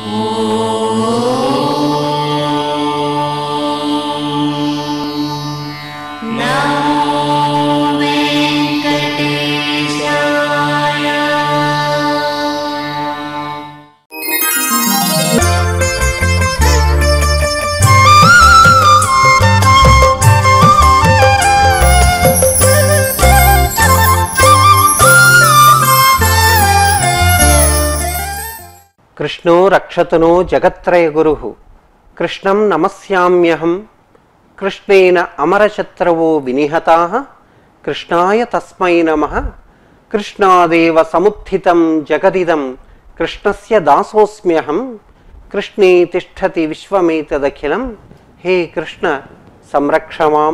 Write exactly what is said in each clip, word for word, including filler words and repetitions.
कृष्णो रक्षतनो जगत्त्रय गुरुः कृष्णं नमस्याम्यहं कृष्णेन अमरशत्रवो विनिहताः कृष्णाय तस्मै नमः कृष्णादेव समुत्थितं जगदिदं कृष्णस्य दासोऽस्म्यहं कृष्णे तिष्ठति विश्वमेतदखिलं हे कृष्ण संरक्ष मां।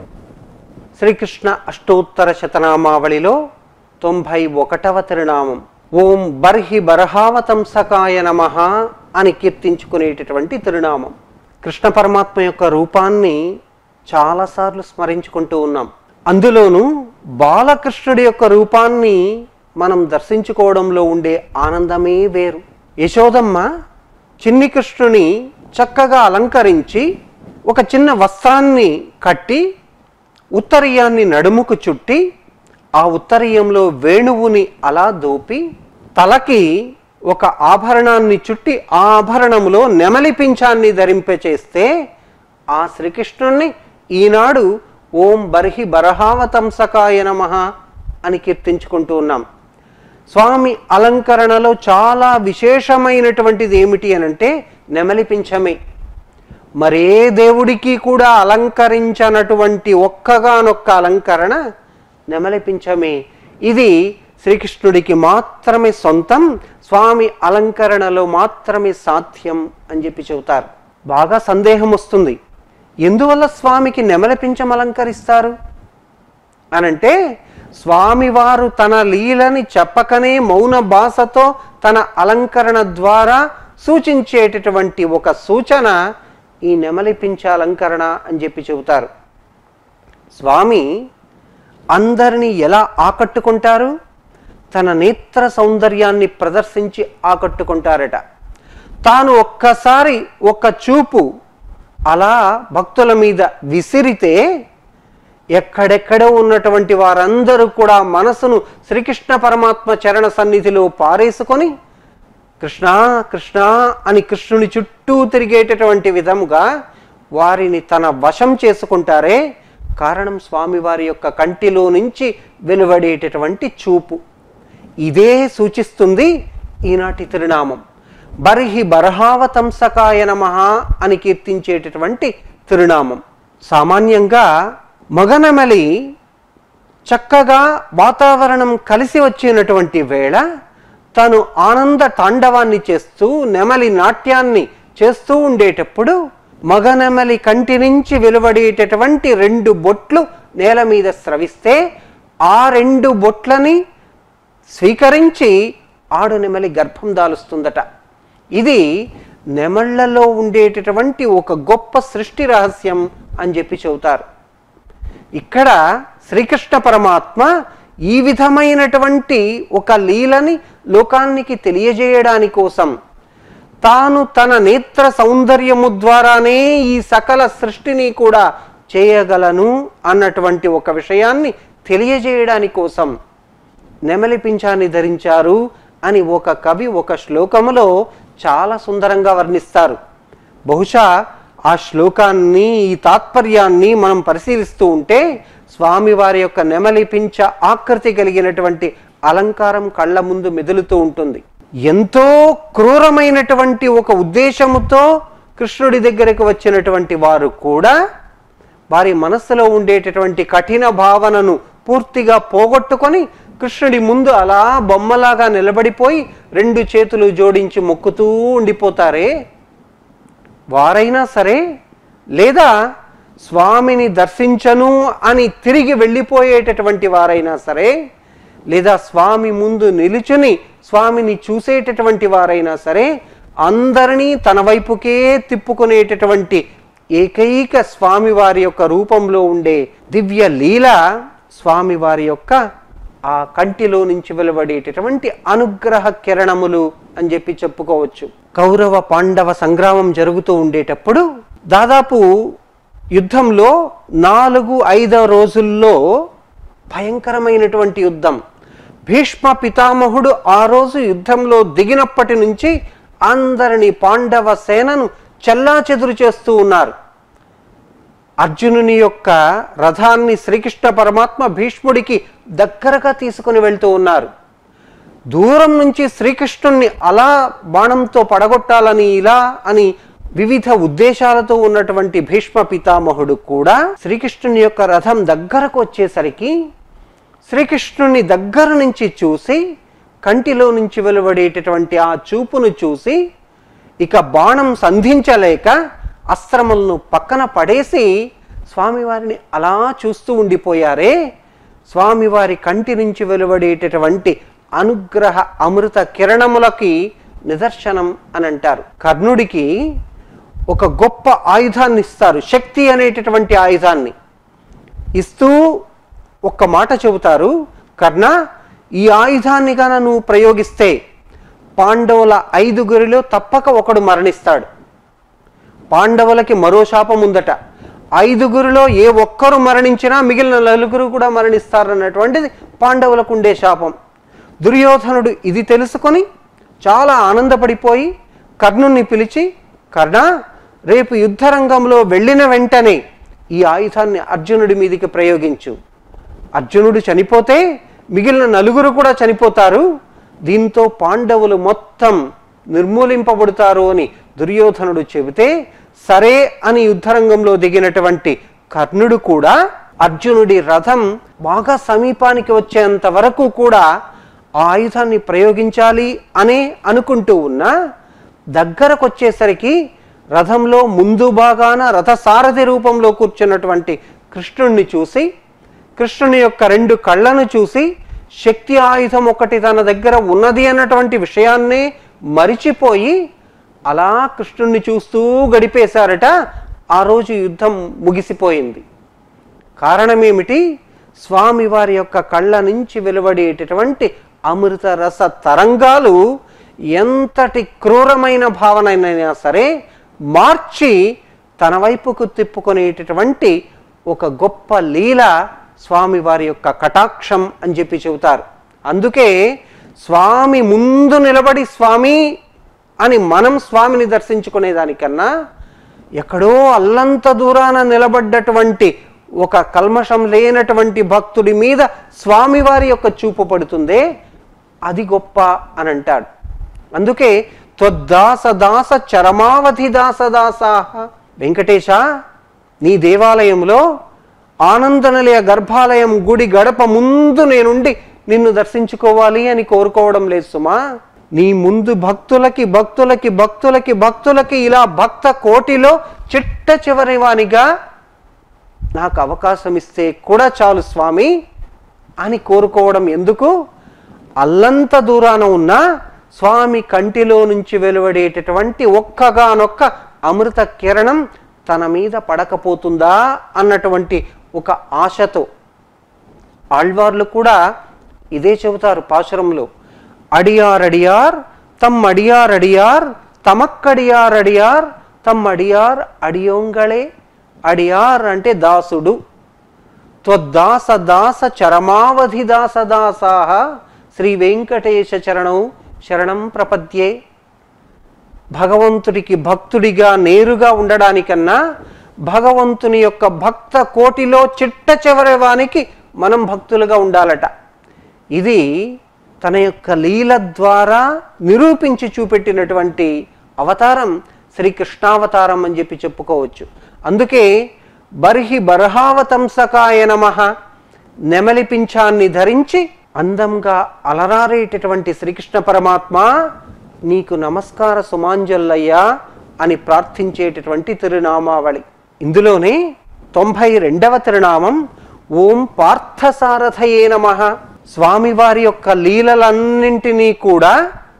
श्रीकृष्ण अष्टोत्तर शतनामावళిలో తొంభై ఒకటవ తిరునామం ఓం బర్హి బర్హావతంసకాయ నమః అని కీర్తించుకునేటటువంటి తిరునామం. కృష్ణ పరమాత్మ యొక్క రూపాన్ని చాలాసార్లు స్మరించుకుంటూ ఉన్నాం. అందులోనూ బాలకృష్ణుడి యొక్క రూపాన్ని మనం దర్శించుకోవడంలో ఉండే ఆనందమే వేరు. యశోదమ్మ చిన్ని కృష్ణుని చక్కగా అలంకరించి ఒక చిన్న వస్త్రాన్ని కట్టి ఉత్తరీయాన్ని నడుముకు చుట్టి ఆ ఉత్తరీయంలో వేణువుని అలా దోపి తలకి ఒక ఆభరణాన్ని చుట్టి ఆ ఆభరణంలో నెమలి పింఛాన్ని ధరింపచేస్తే ఆ శ్రీకృష్ణుణ్ణి ఈనాడు ఓం బర్హి బర్హావతంసకాయ నమః అని కీర్తించుకుంటూ ఉన్నాం. స్వామి అలంకరణలో చాలా విశేషమైనటువంటిది ఏమిటి అనంటే నెమలి పింఛమే. మరే దేవుడికి కూడా అలంకరించనటువంటి ఒక్కగానొక్క అలంకరణ నెమలి పింఛమే. ఇది శ్రీకృష్ణుడికి మాత్రమే సొంతం, స్వామి అలంకరణలో మాత్రమే సాధ్యం అని చెప్పి చెబుతారు. బాగా సందేహం వస్తుంది, ఎందువల్ల స్వామికి నెమలి పింఛం అలంకరిస్తారు అనంటే స్వామివారు తన లీలని చెప్పకనే మౌన భాషతో తన అలంకరణ ద్వారా సూచించేటటువంటి ఒక సూచన ఈ నెమలి పింఛ అలంకరణ అని చెప్పి చెబుతారు. స్వామి అందరినీ ఎలా ఆకట్టుకుంటారు? తన నేత్ర సౌందర్యాన్ని ప్రదర్శించి ఆకట్టుకుంటారట. తాను ఒక్కసారి ఒక్క చూపు అలా భక్తుల మీద విసిరితే ఎక్కడెక్కడో ఉన్నటువంటి వారందరూ కూడా మనసును శ్రీకృష్ణ పరమాత్మ చరణ సన్నిధిలో పారేసుకొని కృష్ణ కృష్ణ అని కృష్ణుని చుట్టూ తిరిగేటటువంటి విధముగా వారిని తన వశం చేసుకుంటారే. కారణం స్వామివారి యొక్క కంటిలో నుంచి వెలువడేటటువంటి చూపు. ఇదే సూచిస్తుంది ఈనాటి తిరునామం. బర్హి బర్హావతంసకాయ నమః అని కీర్తించేటటువంటి తిరునామం. సామాన్యంగా మగనెమలి చక్కగా వాతావరణం కలిసి వచ్చినటువంటి వేళ తను ఆనంద తాండవాన్ని చేస్తూ నెమలి నాట్యాన్ని చేస్తూ ఉండేటప్పుడు మగనెమలి కంటి నుంచి వెలువడేటటువంటి రెండు బొట్లు నేల మీద స్రవిస్తే ఆ రెండు బొట్లని స్వీకరించి ఆడు నెమలి గర్భం దాలుస్తుందట. ఇది నెమళ్లలో ఉండేటటువంటి ఒక గొప్ప సృష్టి రహస్యం అని చెప్పి చెబుతారు. ఇక్కడ శ్రీకృష్ణ పరమాత్మ ఈ విధమైనటువంటి ఒక లీలని లోకానికి తెలియజేయడాని కోసం తాను తన నేత్ర సౌందర్యము ద్వారానే ఈ సకల సృష్టిని కూడా చేయగలను అన్నటువంటి ఒక విషయాన్ని తెలియజేయడాని కోసం నెమలి పింఛాన్ని ధరించారు అని ఒక కవి ఒక శ్లోకములో చాలా సుందరంగా వర్ణిస్తారు. బహుశా ఆ శ్లోకాన్ని ఈ తాత్పర్యాన్ని మనం పరిశీలిస్తూ ఉంటే స్వామివారి యొక్క నెమలి పింఛ ఆకృతి కలిగినటువంటి అలంకారం కళ్ళ ముందు మెదులుతూ ఉంటుంది. ఎంతో క్రూరమైనటువంటి ఒక ఉద్దేశముతో కృష్ణుడి దగ్గరకు వచ్చినటువంటి వారు కూడా వారి మనస్సులో ఉండేటటువంటి కఠిన భావనను పూర్తిగా పోగొట్టుకొని కృష్ణుడి ముందు అలా బొమ్మలాగా నిలబడిపోయి రెండు చేతులు జోడించి మొక్కుతూ ఉండిపోతారే, వారైనా సరే లేదా స్వామిని దర్శించను అని తిరిగి వెళ్ళిపోయేటటువంటి వారైనా సరే లేదా స్వామి ముందు నిలుచుని స్వామిని చూసేటటువంటి వారైనా సరే అందరినీ తన వైపుకే తిప్పుకునేటటువంటి ఏకైక స్వామివారి యొక్క రూపంలో ఉండే దివ్య లీల స్వామివారి యొక్క ఆ కంటిలో నుంచి వెలువడేటటువంటి అనుగ్రహ కిరణములు అని చెప్పి చెప్పుకోవచ్చు. కౌరవ పాండవ సంగ్రామం జరుగుతూ ఉండేటప్పుడు దాదాపు యుద్ధంలో నాలుగు ఐదో రోజుల్లో భయంకరమైనటువంటి యుద్ధం. భీష్మ పితామహుడు ఆ రోజు యుద్ధంలో దిగినప్పటి నుంచి అందరినీ పాండవ సేనను చెల్లాచెదురు చేస్తూ ఉన్నారు. అర్జునుని యొక్క రథాన్ని శ్రీకృష్ణ పరమాత్మ భీష్ముడికి దగ్గరగా తీసుకుని వెళ్తూ ఉన్నారు. దూరం నుంచి శ్రీకృష్ణుణ్ణి అలా బాణంతో పడగొట్టాలని ఇలా అని వివిధ ఉద్దేశాలతో ఉన్నటువంటి భీష్మ పితామహుడు కూడా శ్రీకృష్ణుని యొక్క రథం దగ్గరకు వచ్చేసరికి శ్రీకృష్ణుని దగ్గర నుంచి చూసి కంటిలో నుంచి వెలువడేటటువంటి ఆ చూపును చూసి ఇక బాణం సంధించలేక అస్త్రములను పక్కన పడేసి స్వామివారిని అలా చూస్తూ ఉండిపోయారే. స్వామివారి కంటి నుంచి వెలువడేటటువంటి అనుగ్రహ అమృత కిరణములకి నిదర్శనం అని అంటారు. కర్ణుడికి ఒక గొప్ప ఆయుధాన్ని ఇస్తారు, శక్తి అనేటటువంటి ఆయుధాన్ని ఇస్తూ ఒక్క మాట చెబుతారు, కర్ణ ఈ ఆయుధాన్ని గాన నువ్వు ప్రయోగిస్తే పాండవుల ఐదుగురిలో తప్పక ఒకడు మరణిస్తాడు. పాండవులకి మరో శాపం ఉందట, ఐదుగురిలో ఏ ఒక్కరు మరణించినా మిగిలిన నలుగురు కూడా మరణిస్తారన్నటువంటిది పాండవులకు ఉండే శాపం. దుర్యోధనుడు ఇది తెలుసుకొని చాలా ఆనందపడిపోయి కర్ణుణ్ణి పిలిచి, కర్ణ రేపు యుద్ధరంగంలో వెళ్ళిన వెంటనే ఈ ఆయుధాన్ని అర్జునుడి మీదికి ప్రయోగించు. అర్జునుడు చనిపోతే మిగిలిన నలుగురు కూడా చనిపోతారు, దీంతో పాండవులు మొత్తం నిర్మూలింపబడతారు అని దుర్యోధనుడు చెబితే సరే అని యుద్ధరంగంలో దిగినటువంటి కర్ణుడు కూడా అర్జునుడి రథం బాగా సమీపానికి వచ్చేంత వరకు కూడా ఆ ఆయుధాన్ని ప్రయోగించాలి అనే అనుకుంటూ ఉన్నా దగ్గరకు వచ్చేసరికి రథంలో ముందు భాగాన రథసారథి రూపంలో కూర్చున్నటువంటి కృష్ణుణ్ణి చూసి, కృష్ణుని యొక్క రెండు కళ్ళను చూసి శక్తి ఆయుధం ఒకటి తన దగ్గర ఉన్నది అన్నటువంటి విషయాన్నే మరిచిపోయి అలా కృష్ణుణ్ణి చూస్తూ గడిపేశారట. ఆ రోజు యుద్ధం ముగిసిపోయింది. కారణమేమిటి? స్వామివారి యొక్క కళ్ళ నుంచి వెలువడేటటువంటి అమృత రస తరంగాలు ఎంతటి క్రూరమైన భావనైనా సరే మార్చి తన వైపుకు తిప్పుకునేటటువంటి ఒక గొప్ప లీల స్వామివారి యొక్క కటాక్షం అని చెప్పి చెబుతారు. అందుకే స్వామి ముందు నిలబడి స్వామి అని మనం స్వామిని దర్శించుకునేదానికన్నా ఎక్కడో అల్లంత దూరాన నిలబడ్డటువంటి ఒక కల్మషం లేనటువంటి భక్తుడి మీద స్వామివారి యొక్క చూపు పడుతుందే అది గొప్ప అని అంటాడు. అందుకే త్వద్దాస దాస చరమావధి దాస దాసాహ. వెంకటేశ, నీ దేవాలయంలో ఆనందనిలయ గర్భాలయం గుడి గడప ముందు నేనుండి నిన్ను దర్శించుకోవాలి అని కోరుకోవడం లేదు సుమా. నీ ముందు భక్తులకి భక్తులకి భక్తులకి భక్తులకి ఇలా భక్త కోటిలో చిట్ట చివరి వానిగా నాకు అవకాశం ఇస్తే కూడా చాలు స్వామి అని కోరుకోవడం ఎందుకు? అల్లంత దూరాన ఉన్న స్వామి కంటిలో నుంచి వెలువడేటటువంటి ఒక్కగానొక్క అమృత కిరణం తన మీద పడకపోతుందా అన్నటువంటి ఒక ఆశతో ఆళ్వార్లు కూడా ఇదే చెబుతారు పాశురంలో. అడియార్ అడియార్ తమ్ అడియార్ అడియార్ తమక్కడియార్ అడియార్ తమ్ అడియార్ అడియోంగళే. అడియార్ అంటే దాసుడు. త్వద్దాస దాస చరమావధి దాస దాసాహ శ్రీ వెంకటేశ చరణం శరణం ప్రపద్యే. భగవంతుడికి భక్తుడిగా నేరుగా ఉండడానికన్నా భగవంతుని యొక్క భక్త కోటిలో చిట్ట చివరి వానికి మనం భక్తులుగా ఉండాలట. ఇది తన యొక్క లీల ద్వారా నిరూపించి చూపెట్టినటువంటి అవతారం శ్రీకృష్ణావతారం అని చెప్పి చెప్పుకోవచ్చు. అందుకే బర్హి బర్హావతంసకాయ నమః, నెమలి పింఛాన్ని ధరించి అందంగా అలరారేటటువంటి శ్రీకృష్ణ పరమాత్మ నీకు నమస్కార సుమాంజల్లయ్యా అని ప్రార్థించేటటువంటి తిరునామావళి. ఇందులోనే తొంభై రెండవ తిరునామం ఓం పార్థసారథయే నమః. స్వామివారి యొక్క లీలలన్నింటినీ కూడా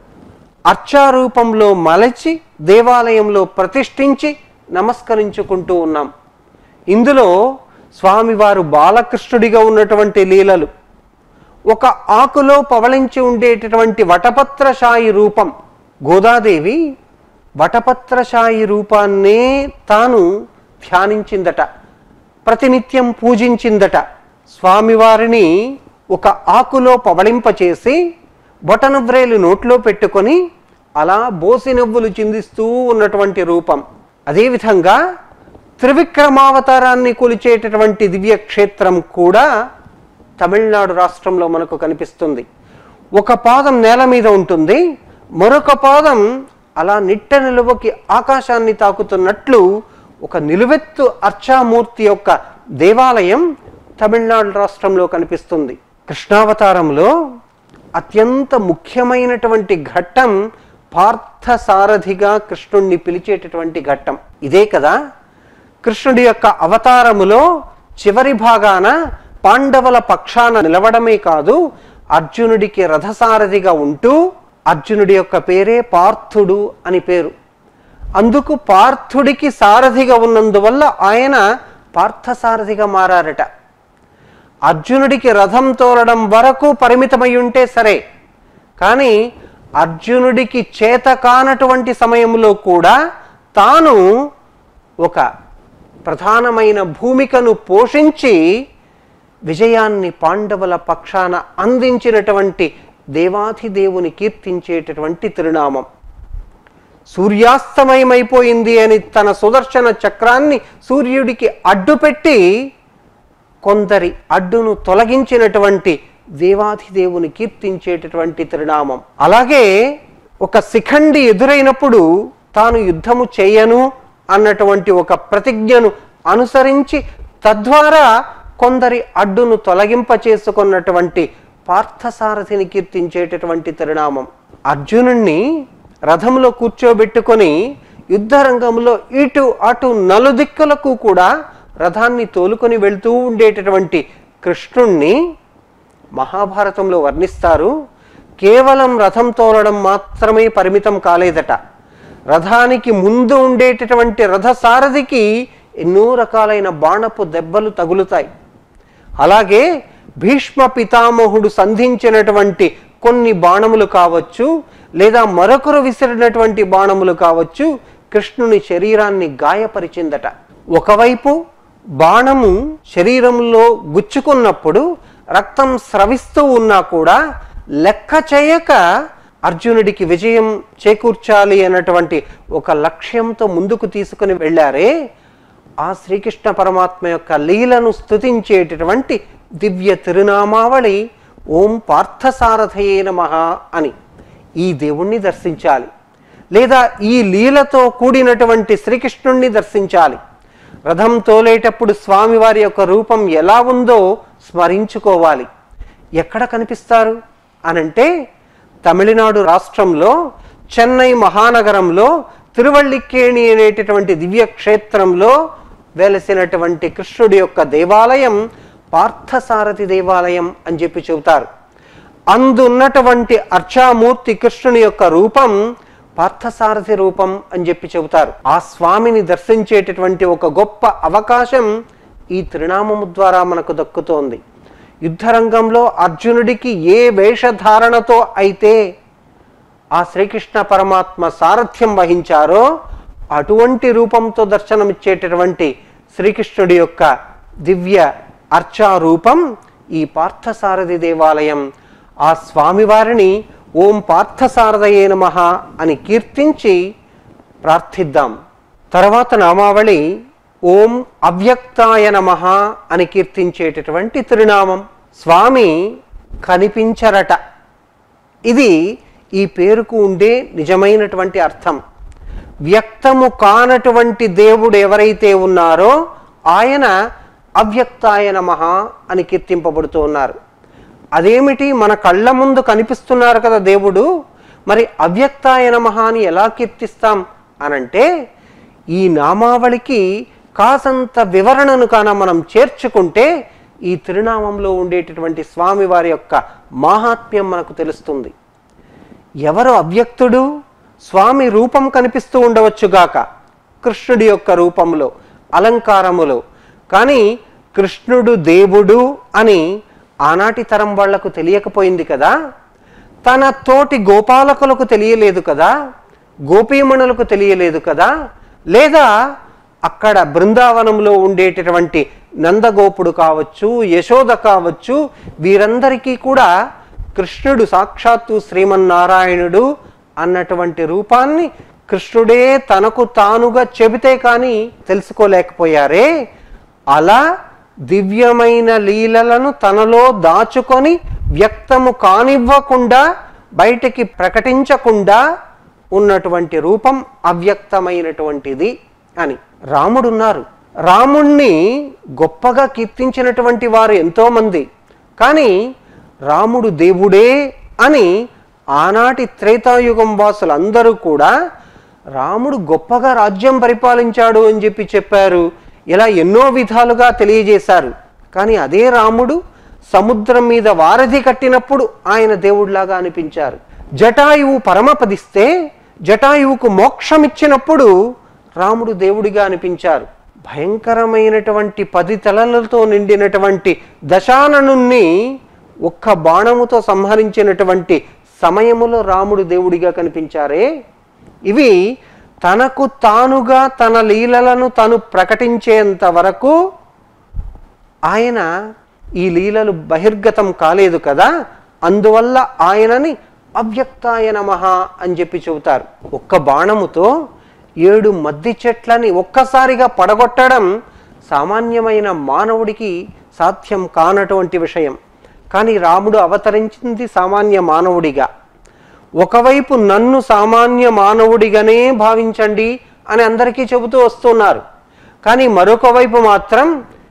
అర్చారూపంలో మలచి దేవాలయంలో ప్రతిష్ఠించి నమస్కరించుకుంటూ ఉన్నాం. ఇందులో స్వామివారు బాలకృష్ణుడిగా ఉన్నటువంటి లీలలు, ఒక ఆకులో పవళించి ఉండేటటువంటి వటపత్రశాయి రూపం. గోదాదేవి వటపత్రశాయి రూపాన్నే తాను ధ్యానించిందట, ప్రతినిత్యం పూజించిందట. స్వామివారిని ఒక ఆకులో పవళింపచేసి బొటనవ్రేలు నోట్లో పెట్టుకొని అలా బోసి నవ్వులు చిందిస్తూ ఉన్నటువంటి రూపం. అదేవిధంగా త్రివిక్రమావతారాన్ని కొలిచేటటువంటి దివ్య క్షేత్రం కూడా తమిళనాడు రాష్ట్రంలో మనకు కనిపిస్తుంది. ఒక పాదం నేల మీద ఉంటుంది, మరొక పాదం అలా నిట్ట నిలువకి ఆకాశాన్ని తాకుతున్నట్లు ఒక నిలువెత్తు అర్చామూర్తి యొక్క దేవాలయం తమిళనాడు రాష్ట్రంలో కనిపిస్తుంది. కృష్ణావతారంలో అత్యంత ముఖ్యమైనటువంటి ఘట్టం పార్థసారథిగా కృష్ణుణ్ణి పిలిచేటటువంటి ఘట్టం. ఇదే కదా కృష్ణుడి యొక్క అవతారములో చివరి భాగాన పాండవుల పక్షాన నిలవడమే కాదు, అర్జునుడికి రథసారథిగా ఉంటూ, అర్జునుడి యొక్క పేరే పార్థుడు అని పేరు. అందుకు పార్థుడికి సారథిగా ఉన్నందువల్ల ఆయన పార్థసారథిగా మారారట. అర్జునుడికి రథం తోలడం వరకు పరిమితమై ఉంటే సరే, కానీ అర్జునుడికి చేత కానటువంటి సమయంలో కూడా తాను ఒక ప్రధానమైన భూమికను పోషించి విజయాన్ని పాండవుల పక్షాన అందించినటువంటి దేవాధిదేవుని కీర్తించేటటువంటి తిరునామం. సూర్యాస్తమయమైపోయింది అని తన సుదర్శన చక్రాన్ని సూర్యుడికి అడ్డుపెట్టి కొందరి అడ్డును తొలగించినటువంటి దేవాధిదేవుని కీర్తించేటటువంటి తిరునామం. అలాగే ఒక శిఖండి ఎదురైనప్పుడు తాను యుద్ధము చేయను అన్నటువంటి ఒక ప్రతిజ్ఞను అనుసరించి తద్వారా కొందరి అడ్డును తొలగింప చేసుకున్నటువంటి పార్థసారథిని కీర్తించేటటువంటి తిరునామం. అర్జునుణ్ణి రథంలో కూర్చోబెట్టుకొని యుద్ధరంగంలో ఇటు అటు నలుదిక్కులకు కూడా రథాన్ని తోలుకొని వెళ్తూ ఉండేటటువంటి కృష్ణుణ్ణి మహాభారతంలో వర్ణిస్తారు. కేవలం రథం తోలడం మాత్రమే పరిమితం కాలేదట. రథానికి ముందు ఉండేటటువంటి రథసారథికి ఎన్నో రకాలైన బాణపు దెబ్బలు తగులుతాయి. అలాగే భీష్మ పితామహుడు సంధించినటువంటి కొన్ని బాణములు కావచ్చు, లేదా మరొకరు విసిరినటువంటి బాణములు కావచ్చు, కృష్ణుని శరీరాన్ని గాయపరిచిందట. ఒకవైపు బాణము శరీరంలో గుచ్చుకున్నప్పుడు రక్తం స్రవిస్తూ ఉన్నా కూడా లెక్క చేయక అర్జునుడికి విజయం చేకూర్చాలి అన్నటువంటి ఒక లక్ష్యంతో ముందుకు తీసుకుని వెళ్ళారే, ఆ శ్రీకృష్ణ పరమాత్మ యొక్క లీలను స్తుతించేటటువంటి దివ్య తిరునామావళి ఓం పార్థసారథయే నమః అని. ఈ దేవుణ్ణి దర్శించాలి, లేదా ఈ లీలతో కూడినటువంటి శ్రీకృష్ణుణ్ణి దర్శించాలి. రథం తోలేటప్పుడు స్వామివారి యొక్క రూపం ఎలా ఉందో స్మరించుకోవాలి. ఎక్కడ కనిపిస్తారు అనంటే తమిళనాడు రాష్ట్రంలో చెన్నై మహానగరంలో తిరువళ్ళిక్కేణి అనేటటువంటి దివ్య క్షేత్రంలో వెలసినటువంటి కృష్ణుడి యొక్క దేవాలయం పార్థసారథి దేవాలయం అని చెప్పి చెబుతారు. అందున్నటువంటి అర్చామూర్తి కృష్ణుని యొక్క రూపం పార్థసారథి రూపం అని చెప్పి చెబుతారు. ఆ స్వామిని దర్శించేటటువంటి ఒక గొప్ప అవకాశం ఈ త్రినామము ద్వారా మనకు దక్కుతోంది. యుద్ధరంగంలో అర్జునుడికి ఏ వేషధారణతో అయితే ఆ శ్రీకృష్ణ పరమాత్మ సారథ్యం వహించారో అటువంటి రూపంతో దర్శనమిచ్చేటటువంటి శ్రీకృష్ణుడి యొక్క దివ్య అర్చారూపం ఈ పార్థసారథి దేవాలయం. ఆ స్వామివారిని ఓం పార్థసారథయే నమః అని కీర్తించి ప్రార్థిద్దాం. తర్వాత నామావళి ఓం అవ్యక్తాయ నమః అని కీర్తించేటటువంటి తిరునామం. స్వామి కనిపించరట, ఇది ఈ పేరుకు ఉండే నిజమైనటువంటి అర్థం. వ్యక్తము కానటువంటి దేవుడు ఎవరైతే ఉన్నారో ఆయన అవ్యక్తాయ నమః అని కీర్తింపబడుతూ ఉన్నారు. అదేమిటి, మన కళ్ళ ముందు కనిపిస్తున్నారు కదా దేవుడు, మరి అవ్యక్తాయ నమః అని ఎలా కీర్తిస్తాం అనంటే ఈ నామావళికి కాసంత వివరణను కాన మనం చేర్చుకుంటే ఈ తిరునామంలో ఉండేటటువంటి స్వామివారి యొక్క మాహాత్మ్యం మనకు తెలుస్తుంది. ఎవరు అవ్యక్తుడు? స్వామి రూపం కనిపిస్తూ ఉండవచ్చుగాక కృష్ణుడి యొక్క రూపంలో, అలంకారములో, కానీ కృష్ణుడు దేవుడు అని ఆనాటి తరం వాళ్లకు తెలియకపోయింది కదా, తన తోటి గోపాలకులకు తెలియలేదు కదా, గోపీమణులకు తెలియలేదు కదా, లేదా అక్కడ బృందావనంలో ఉండేటటువంటి నందగోపుడు కావచ్చు, యశోద కావచ్చు, వీరందరికీ కూడా కృష్ణుడు సాక్షాత్తు శ్రీమన్నారాయణుడు అన్నటువంటి రూపాన్ని కృష్ణుడే తనకు తానుగా చెబితే కానీ తెలుసుకోలేకపోయారే. అలా దివ్యమైన లీలలను తనలో దాచుకొని వ్యక్తము కానివ్వకుండా, బయటికి ప్రకటించకుండా ఉన్నటువంటి రూపం అవ్యక్తమైనటువంటిది అని. రాముడున్నారు. రాముణ్ణి గొప్పగా కీర్తించినటువంటి వారు ఎంతోమంది. కానీ రాముడు దేవుడే అని ఆనాటి త్రేతాయుగం వాసులందరూ కూడా రాముడు గొప్పగా రాజ్యం పరిపాలించాడు అని చెప్పి చెప్పారు. ఇలా ఎన్నో విధాలుగా తెలియజేశారు. కానీ అదే రాముడు సముద్రం మీద వారధి కట్టినప్పుడు ఆయన దేవుడిలాగా అనిపించారు. జటాయువు పరమపదిస్తే జటాయువుకు మోక్షమిచ్చినప్పుడు రాముడు దేవుడిగా అనిపించారు. భయంకరమైనటువంటి పది తలలతో నిండినటువంటి దశాననుణ్ణి ఒక్క బాణముతో సంహరించినటువంటి సమయములో రాముడు దేవుడిగా కనిపించారే. ఇవి తనకు తానుగా తన లీలలను తను ప్రకటించేంత వరకు ఆయన ఈ లీలలు బహిర్గతం కాలేదు కదా, అందువల్ల ఆయనని అవ్యక్తాయ నమః అని చెప్పి చెబుతారు. ఒక్క బాణముతో ఏడు మద్ది చెట్లని ఒక్కసారిగా పడగొట్టడం సామాన్యమైన మానవుడికి సాధ్యం కానటువంటి విషయం. కానీ రాముడు అవతరించింది సామాన్య మానవుడిగా. ఒకవైపు నన్ను సామాన్య మానవుడిగానే భావించండి అని అందరికీ చెబుతూ వస్తున్నారు. కానీ మరొక వైపు మాత్రం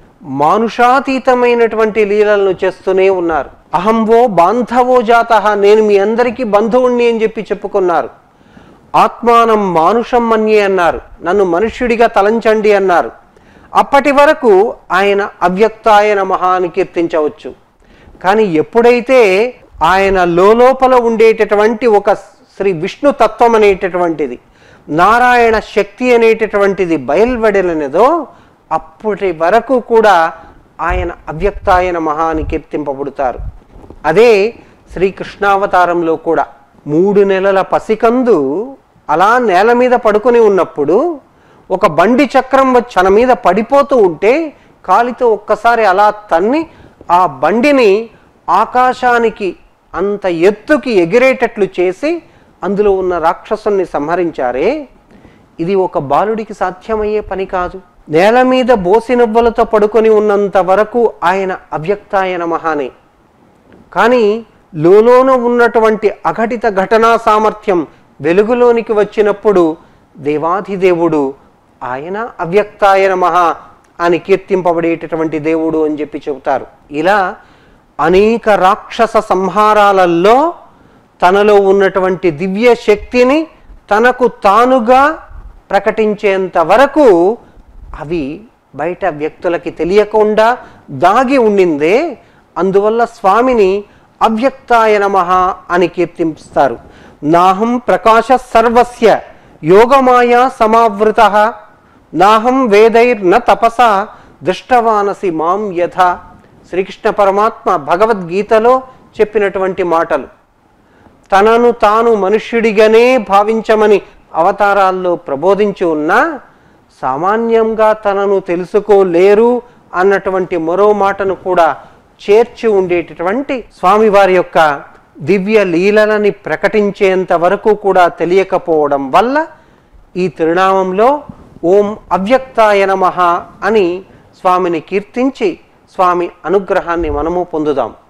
మానుషాతీతమైనటువంటి లీలలను చేస్తూనే ఉన్నారు. అహంవో బాంధవో జాతః, నేను మీ అందరికీ బంధువుణ్ణి అని చెప్పి చెప్పుకున్నారు. ఆత్మానం మానుషం మన్యే అన్నారు, నన్ను మనుష్యుడిగా తలంచండి అన్నారు. అప్పటి వరకు ఆయన అవ్యక్తాయ నమః అని కీర్తించవచ్చు. కానీ ఎప్పుడైతే ఆయన లోపల ఉండేటటువంటి ఒక శ్రీ విష్ణు తత్వం అనేటటువంటిది, నారాయణ శక్తి అనేటటువంటిది బయల్వెడలనేదో అప్పటి వరకు కూడా ఆయన అవ్యక్తాయ నమః అని కీర్తింపబడతారు. అదే శ్రీకృష్ణావతారంలో కూడా మూడు నెలల పసికందు అలా నేల మీద పడుకొని ఉన్నప్పుడు ఒక బండి చక్రం వచ్చి తన మీద పడిపోతూ ఉంటే కాలితో ఒక్కసారి అలా తన్ని ఆ బండిని ఆకాశానికి అంత ఎత్తుకి ఎగిరేటట్లు చేసి అందులో ఉన్న రాక్షసుని సంహరించారే. ఇది ఒక బాలుడికి సాధ్యమయ్యే పని కాదు. నేల మీద బోసినవ్వలతో పడుకొని ఉన్నంత వరకు ఆయన అవ్యక్తాయ నమఃనే. కానీ లోలోన ఉన్నటువంటి అఘటిత ఘటనా సామర్థ్యం వెలుగులోనికి వచ్చినప్పుడు దేవాధిదేవుడు ఆయన అవ్యక్తాయ నమః అని కీర్తింపబడేటటువంటి దేవుడు అని చెప్పి చెబుతారు. ఇలా అనేక రాక్షస సంహారాలలో తనలో ఉన్నటువంటి దివ్య శక్తిని తనకు తానుగా ప్రకటించేంత వరకు అవి బయట వ్యక్తులకి తెలియకుండా దాగి ఉండిందే. అందువల్ల స్వామిని అవ్యక్తాయ నమః అని కీర్తిస్తారు. నాహం ప్రకాశ సర్వస్య యోగమాయా సమావృతః నాహం వేదైర్న తపసా దృష్టవానసి మాం యథా. శ్రీకృష్ణ పరమాత్మ భగవద్గీతలో చెప్పినటువంటి మాటలు. తనను తాను మనుష్యుడిగానే భావించమని అవతారాల్లో ప్రబోధించి ఉన్నా సామాన్యంగా తనను తెలుసుకోలేరు అన్నటువంటి మరో మాటను కూడా చేర్చి ఉండేటటువంటి స్వామివారి యొక్క దివ్య లీలలని ప్రకటించేంత వరకు కూడా తెలియకపోవడం వల్ల ఈ తిరునామంలో ఓం అవ్యక్తాయ నమః అని స్వామిని కీర్తించి స్వామి అనుగ్రహాన్ని మనము పొందుదాం.